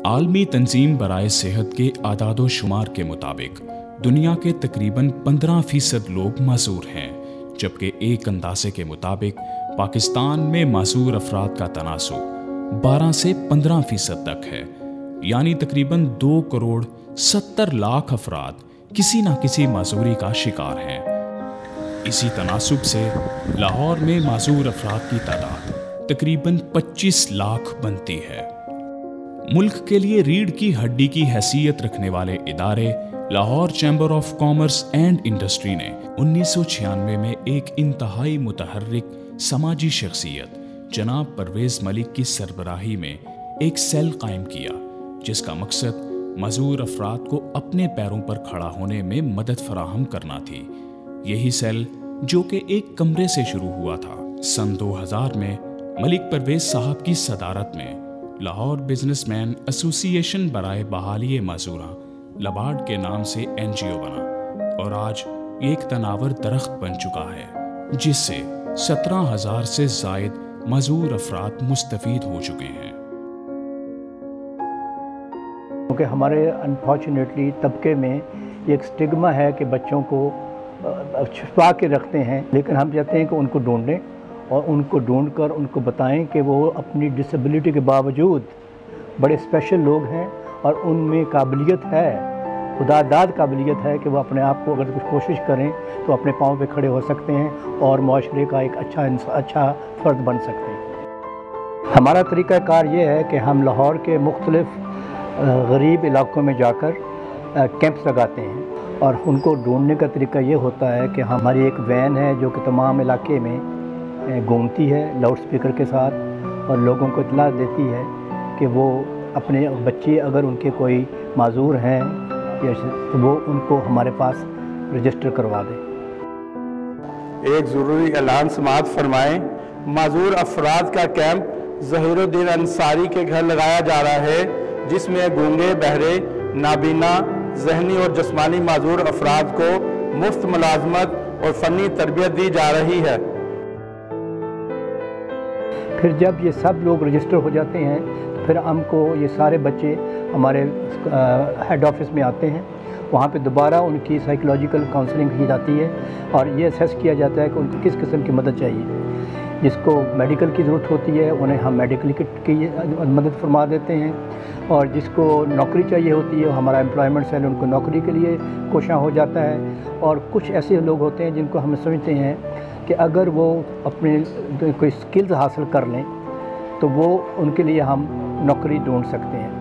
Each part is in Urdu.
عالمی تنظیم برائے صحت کے اعداد و شمار کے مطابق دنیا کے تقریباً 15% لوگ معذور ہیں، جبکہ ایک اندازے کے مطابق پاکستان میں معذور افراد کا تناسب 12 سے 15% تک ہے، یعنی تقریباً 2,70,00,000 افراد کسی نہ کسی معذوری کا شکار ہیں۔ اسی تناسب سے لاہور میں معذور افراد کی تعداد تقریباً 25 لاکھ بنتی ہے۔ ملک کے لیے ریڑھ کی ہڈی کی حیثیت رکھنے والے ادارے Lahore chamber of commerce and industry نے 1996 میں ایک انتہائی متحرک سماجی شخصیت جناب پرویز ملک کی سربراہی میں ایک سیل قائم کیا، جس کا مقصد معذور افراد کو اپنے پیروں پر کھڑا ہونے میں مدد فراہم کرنا تھی۔ یہی سیل جو کہ ایک کمرے سے شروع ہوا تھا، سن 2000 میں ملک پرویز صاحب کی صدارت میں لاہور بزنس مین ایسوسی ایشن برائے بحالی معذوراں لبارڈ کے نام سے NGO بنا، اور آج یہ ایک تناور درخت بن چکا ہے جس سے 17,000 سے زائد معذور افراد مستفید ہو چکے ہیں۔ کیونکہ ہمارے انفارچونیٹلی طبقے میں یہ ایک سٹگما ہے کہ بچوں کو چھپا کے رکھتے ہیں، لیکن ہم چاہتے ہیں کہ ان کو ڈھونڈیں اور ان کو ڈھونڈ کر ان کو بتائیں کہ وہ اپنی ڈسیبلٹی کے باوجود بڑے اسپیشل لوگ ہیں اور ان میں قابلیت ہے، خدا داد قابلیت ہے کہ وہ اپنے آپ کو اگر کچھ کوشش کریں تو اپنے پاؤں پہ کھڑے ہو سکتے ہیں اور معاشرے کا ایک اچھا فرد بن سکتے ہیں۔ ہمارا طریقہ کار یہ ہے کہ ہم لاہور کے مختلف غریب علاقوں میں جا کر کیمپس لگاتے ہیں، اور ان کو ڈھونڈنے کا طریقہ یہ ہوتا ہے کہ ہماری ایک وین ہے جو کہ تمام علاقے میں گھومتی ہے لاؤڈ سپیکر کے ساتھ اور لوگوں کو اطلاع دیتی ہے کہ وہ اپنے بچے اگر ان کے کوئی معذور ہیں تو وہ ان کو ہمارے پاس رجسٹر کروا دیں۔ ایک ضروری اعلان سماعت فرمائیں۔ معذور افراد کا کیمپ ظہیر الدین انصاری کے گھر لگایا جا رہا ہے، جس میں گونگے، بہرے، نابینا، ذہنی اور جسمانی معذور افراد کو مفت ملازمت اور فنی تربیت دی جا رہی ہے۔ پھر جب یہ سب لوگ رجسٹر ہو جاتے ہیں تو پھر ہم کو یہ سارے بچے ہمارے ہیڈ آفس میں آتے ہیں، وہاں پہ دوبارہ ان کی سائیکولوجیکل کاؤنسلنگ کی جاتی ہے اور یہ اسیس کیا جاتا ہے کہ ان کو کس قسم کی مدد چاہیے۔ جس کو میڈیکل کی ضرورت ہوتی ہے انہیں ہم میڈیکل کی مدد فرما دیتے ہیں، اور جس کو نوکری چاہیے ہوتی ہے ہمارا امپلائمنٹ سیل ان کو نوکری کے لیے کوشاں ہو جاتا ہے۔ اور کچھ ایسے لوگ ہوتے ہیں جن کو ہم سمجھتے ہیں کہ اگر وہ اپنے کوئی سکلز حاصل کر لیں تو وہ ان کے لیے ہم نوکری ڈھونڈ سکتے ہیں۔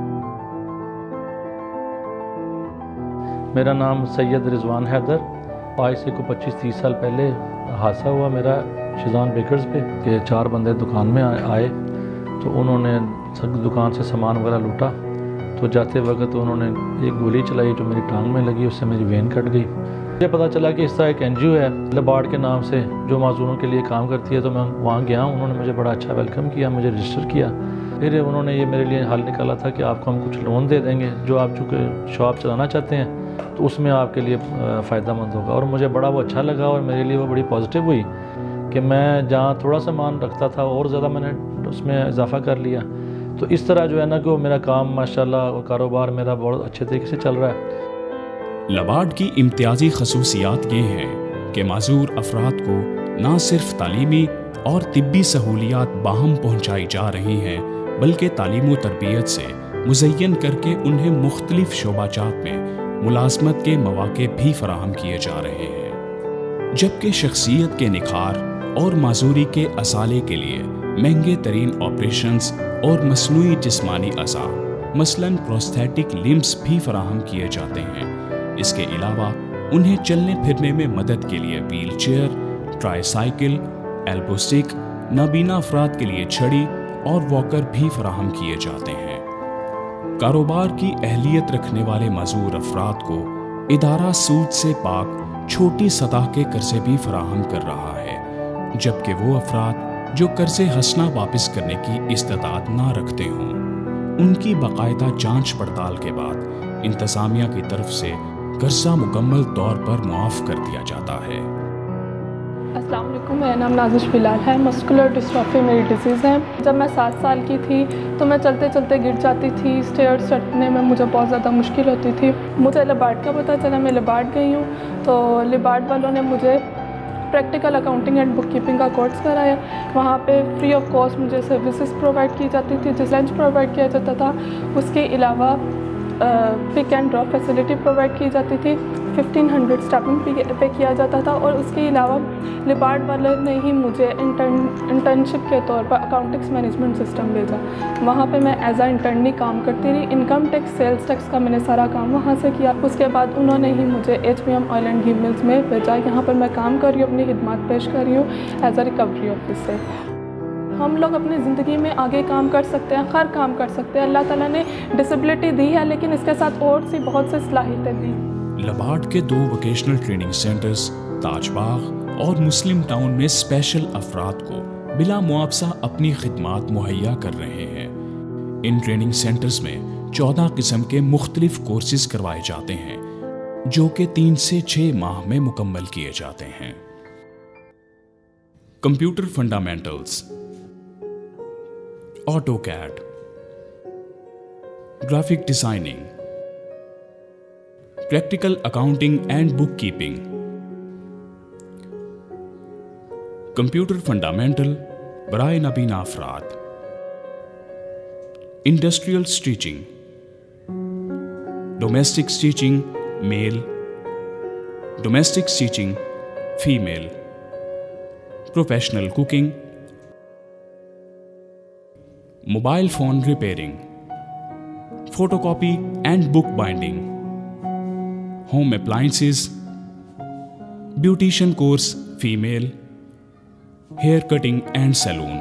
میرا نام سید رضوان حیدر، آج سے کو 25-30 سال پہلے حادثہ ہوا میرا شیزان بیکرز پہ کہ 4 بندے دکان میں آئے تو انہوں نے دکان سے سامان وغیرہ لوٹا، تو جاتے وقت انہوں نے ایک گولی چلائی جو میری ٹانگ میں لگی، اس سے میری وین کٹ گئی۔ مجھے پتہ چلا کہ اس طرح ایک NGO ہے لبارڈ کے نام سے جو معذوروں کے لیے کام کرتی ہے، تو میں وہاں گیا، انہوں نے مجھے بڑا اچھا ویلکم کیا، مجھے رجسٹر کیا۔ پھر انہوں نے یہ میرے لیے حل نکالا تھا کہ آپ کو ہم کچھ لون دے دیں گے، جو آپ چونکہ شاپ چلانا چاہتے ہیں تو اس میں آپ کے لیے فائدہ مند ہوگا، اور مجھے بڑا وہ اچھا لگا اور میرے لیے وہ بڑی پازیٹیو ہوئی کہ میں جہاں تھوڑا سا مان رکھتا تھا اور زیادہ میں نے اس میں اضافہ کر لیا۔ تو اس طرح جو ہے نا کہ وہ میرا کام ماشاءاللہ اور کاروبار میرا بہت اچھے طریقے سے چل رہا ہے۔ لبارڈ کی امتیازی خصوصیات یہ ہیں کہ معذور افراد کو نہ صرف تعلیمی اور طبی سہولیات باہم پہنچائی جا رہی ہیں، بلکہ تعلیم و تربیت سے مزین کر کے انہیں مختلف شعبہ جات میں ملازمت کے مواقع بھی فراہم کیے جا رہے ہیں، جبکہ شخصیت کے نکھار اور معذوری کے ازالے کے لیے مہنگے ترین آپریشنز اور مصنوعی جسمانی اعضاء مثلاً پروستھیٹک لمبس بھی فراہم کیے جاتے ہیں۔ اس کے علاوہ انہیں چلنے پھرنے میں مدد کے لیے wheel chair, tricycle, elbow stick, نابینا افراد کے لیے چھڑی اور واکر بھی فراہم کیے جاتے ہیں۔ کاروبار کی اہلیت رکھنے والے معذور افراد کو ادارہ سود سے پاک چھوٹی سطح کے قرضے بھی فراہم کر رہا ہے، جبکہ وہ افراد جو قرضے ہسنا واپس کرنے کی استطاعت نہ رکھتے ہوں، ان کی باقاعدہ جانچ پڑتال کے بعد انتظامیہ کی طرف سے قرضہ مکمل طور پر معاف کر دیا جاتا ہے۔ السلام علیکم، میرا نام نازش بلال ہے۔ مسکولر ڈسٹرافی میری ڈیزیز ہے۔ جب میں 7 سال کی تھی تو میں چلتے چلتے گر جاتی تھی، اسٹیئرز چڑھنے میں مجھے بہت زیادہ مشکل ہوتی تھی۔ مجھے لبارڈ کا پتہ چلا، میں لبارڈ گئی ہوں تو لبارڈ والوں نے مجھے practical accounting and book keeping کا کورس کرایا۔ وہاں پہ فری آف کاسٹ مجھے سروسز پرووائڈ کی جاتی تھی، جس لنچ پرووائڈ کیا جاتا تھا، اس کے علاوہ pick and drop facility provide کی جاتی تھی، 1500 اسٹیپنگ پے کیا جاتا تھا، اور اس کے علاوہ لبارڈ والے نے ہی مجھے انٹرنشپ کے طور پر اکاؤنٹنگس مینجمنٹ سسٹم بھیجا۔ وہاں پہ میں ایز اے انٹرنی کام کرتی رہی، انکم ٹیکس، سیلز ٹیکس کا میں نے سارا کام وہاں سے کیا۔ اس کے بعد انہوں نے ہی مجھے HPM oil and ghee mills میں بھیجا۔ یہاں پر میں کام کر رہی ہوں، اپنی خدمات پیش کر رہی ہوں ایز اے ریکوری آفیسر۔ ہم لوگ اپنی زندگی میں آگے کام کر سکتے ہیں، ہر کام کر سکتے ہیں۔ اللہ تعالیٰ نے ڈسیبلٹی دی ہے، لیکن اس کے ساتھ اور سی بہت سے صلاحیتیں دی۔ لبارڈ کے 2 ووکیشنل ٹریننگ سینٹرز تاج باغ اور مسلم ٹاؤن میں اسپیشل افراد کو بلا معاوضہ اپنی خدمات مہیا کر رہے ہیں۔ ان ٹریننگ سینٹرز میں 14 قسم کے مختلف کورسز کروائے جاتے ہیں، جو کہ 3 سے 6 ماہ میں مکمل کیے جاتے ہیں۔ Computer fundamentals, auto CAD, graphic designing, practical accounting and book keeping, computer fundamental برائے نابینا افراد، industrial stitching, domestic stitching male, domestic stitching female, professional cooking, mobile phone repairing, photo copy and book binding, home appliances, beautician course female, hair cutting and salon.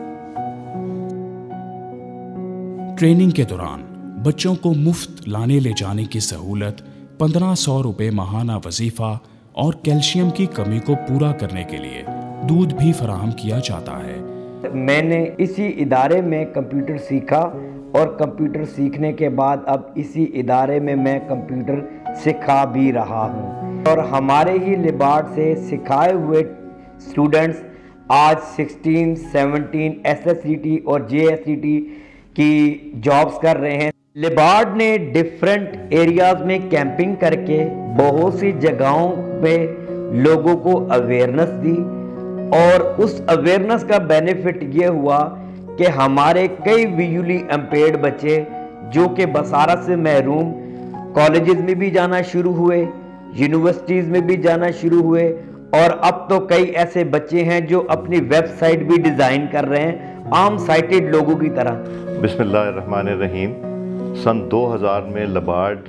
Training کے دوران بچوں کو مفت لانے لے جانے کی سہولت، 1500 روپے ماہانہ وظیفہ اور کیلشیم کی کمی کو پورا کرنے کے لیے دودھ بھی فراہم کیا جاتا ہے۔ میں نے اسی ادارے میں کمپیوٹر سیکھا اور کمپیوٹر سیکھنے کے بعد اب اسی ادارے میں میں کمپیوٹر سکھا بھی رہا ہوں، اور ہمارے ہی لبارڈ سے سکھائے ہوئے اسٹوڈنٹس آج 16، 17 SSCT اور JSCT کی جابز کر رہے ہیں۔ لبارڈ نے ڈیفرنٹ ایریاز میں کیمپنگ کر کے بہت سی جگہوں پہ لوگوں کو اویئرنس دی، اور اس اویئرنس کا بینیفٹ یہ ہوا کہ ہمارے کئی ویژولی امپیئرڈ بچے جو کہ بصارت سے محروم کالجز میں بھی جانا شروع ہوئے، یونیورسٹیز میں بھی جانا شروع ہوئے، اور اب تو کئی ایسے بچے ہیں جو اپنی ویب سائٹ بھی ڈیزائن کر رہے ہیں عام سائٹڈ لوگوں کی طرح۔ بسم اللہ الرحمن الرحیم۔ سن 2000 میں لبارڈ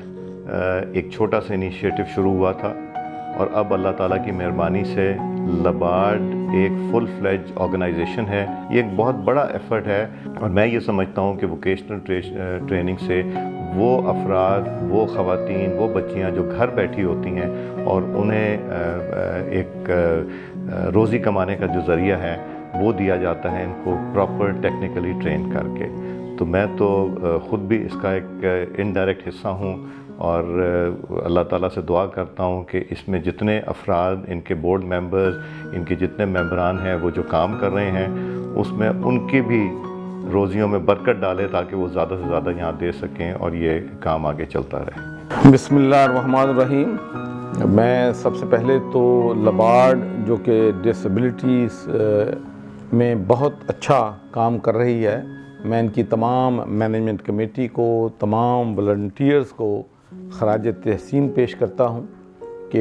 ایک چھوٹا سا انیشیٹو شروع ہوا تھا، اور اب اللہ تعالیٰ کی مہربانی سے لبارڈ ایک فل فلیج آرگنائزیشن ہے۔ یہ ایک بہت بڑا ایفرٹ ہے، اور میں یہ سمجھتا ہوں کہ ووکیشنل ٹریننگ سے وہ افراد، وہ خواتین، وہ بچیاں جو گھر بیٹھی ہوتی ہیں اور انہیں ایک روزی کمانے کا جو ذریعہ ہے وہ دیا جاتا ہے ان کو پراپر ٹیکنیکلی ٹرین کر کے۔ تو میں تو خود بھی اس کا ایک انڈائریکٹ حصہ ہوں، اور اللہ تعالیٰ سے دعا کرتا ہوں کہ اس میں جتنے افراد، ان کے بورڈ ممبرز، ان کے جتنے ممبران ہیں وہ جو کام کر رہے ہیں، اس میں ان کی بھی روزیوں میں برکت ڈالے تاکہ وہ زیادہ سے زیادہ یہاں دے سکیں اور یہ کام آگے چلتا رہے۔ بسم اللہ الرحمن الرحیم۔ میں سب سے پہلے تو لبارڈ جو کہ ڈسیبلٹیز میں بہت اچھا کام کر رہی ہے، میں ان کی تمام مینجمنٹ کمیٹی کو، تمام والنٹیئرز کو خراج تحسین پیش کرتا ہوں کہ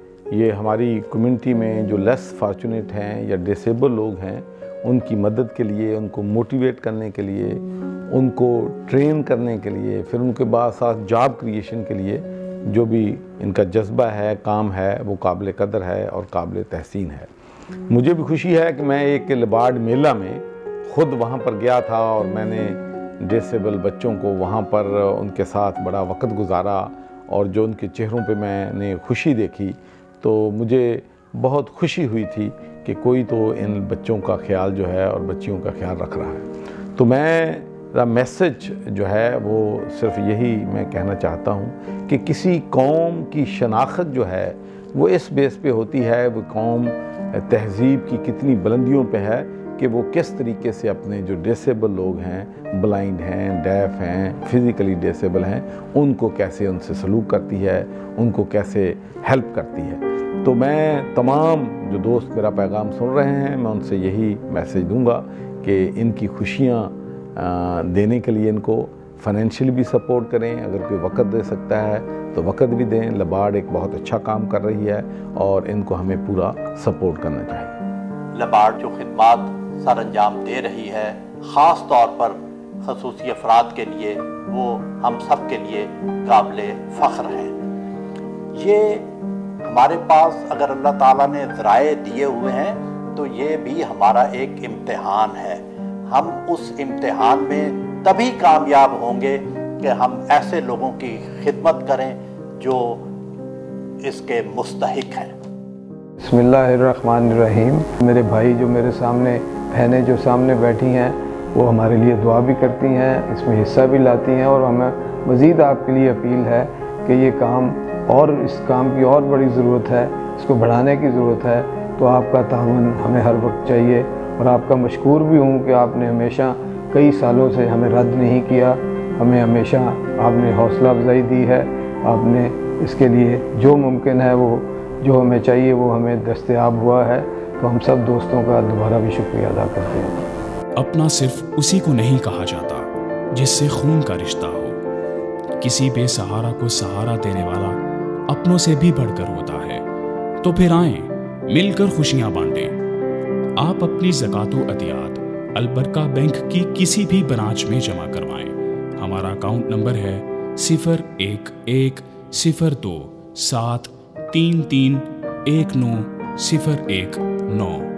یہ ہماری کمیونٹی میں جو لیس فارچونیٹ ہیں یا ڈسیبل لوگ ہیں، ان کی مدد کے لیے، ان کو موٹیویٹ کرنے کے لیے، ان کو ٹرین کرنے کے لیے، پھر ان کے بعد ساتھ جاب کریشن کے لیے جو بھی ان کا جذبہ ہے، کام ہے، وہ قابل قدر ہے اور قابل تحسین ہے۔ مجھے بھی خوشی ہے کہ میں ایک لبارڈ میلہ میں خود وہاں پر گیا تھا، اور میں نے ڈسیبل بچوں کو وہاں پر ان کے ساتھ بڑا وقت گزارا، اور جو ان کے چہروں پہ میں نے خوشی دیکھی تو مجھے بہت خوشی ہوئی تھی کہ کوئی تو ان بچوں کا خیال جو ہے اور بچیوں کا خیال رکھ رہا ہے۔ تو میرا میسج جو ہے وہ صرف یہی میں کہنا چاہتا ہوں کہ کسی قوم کی شناخت جو ہے وہ اس بیس پہ ہوتی ہے وہ قوم تہذیب کی کتنی بلندیوں پہ ہے کہ وہ کس طریقے سے اپنے جو ڈیسیبل لوگ ہیں، بلائنڈ ہیں، ڈیف ہیں، فزیکلی ڈیسیبل ہیں، ان کو کیسے ان سے سلوک کرتی ہے، ان کو کیسے ہیلپ کرتی ہے۔ تو میں تمام جو دوست میرا پیغام سن رہے ہیں، میں ان سے یہی میسیج دوں گا کہ ان کی خوشیاں دینے کے لیے ان کو فائنینشلی بھی سپورٹ کریں، اگر کوئی وقت دے سکتا ہے تو وقت بھی دیں۔ لبارڈ ایک بہت اچھا کام کر رہی ہے اور ان کو ہمیں پورا سپورٹ کرنا چاہیے۔ لبارڈ جو خدمات سر انجام دے رہی ہے، خاص طور پر خصوصی افراد کے لیے، وہ ہم سب کے لیے قابل فخر ہیں۔ یہ ہمارے پاس اگر اللہ تعالیٰ نے ذرائع دیے ہوئے ہیں تو یہ بھی ہمارا ایک امتحان ہے۔ ہم اس امتحان میں تبھی کامیاب ہوں گے کہ ہم ایسے لوگوں کی خدمت کریں جو اس کے مستحق ہیں۔ بسم اللہ الرحمن الرحیم۔ میرے بھائی جو میرے سامنے، بہنیں جو سامنے بیٹھی ہیں، وہ ہمارے لیے دعا بھی کرتی ہیں، اس میں حصہ بھی لاتی ہیں، اور ہمیں مزید آپ کے لیے اپیل ہے کہ یہ کام اور اس کام کی اور بڑی ضرورت ہے، اس کو بڑھانے کی ضرورت ہے، تو آپ کا تعاون ہمیں ہر وقت چاہیے۔ اور آپ کا مشکور بھی ہوں کہ آپ نے ہمیشہ کئی سالوں سے ہمیں رد نہیں کیا، ہمیں ہمیشہ آپ نے حوصلہ افزائی دی ہے، آپ نے اس کے لیے جو ممکن ہے، وہ جو ہمیں چاہیے وہ ہمیں دستیاب ہوا ہے، تو ہم سب دوستوں کا دوبارہ بھی شکریہ ادا کرتے ہیں۔ اپنا صرف اسی کو نہیں کہا جاتا جس سے خون کا رشتہ ہو۔ کسی بے سہارا کو سہارا دینے والا اپنوں سے بھی بڑھ کر ہوتا ہے۔ تو پھر آئیں، مل کر خوشیاں بانٹیں۔ آپ اپنی زکوٰۃ و عطیات البرکہ بینک کی کسی بھی برانچ میں جمع کروائیں۔ ہمارا اکاؤنٹ نمبر ہے 01102733190119۔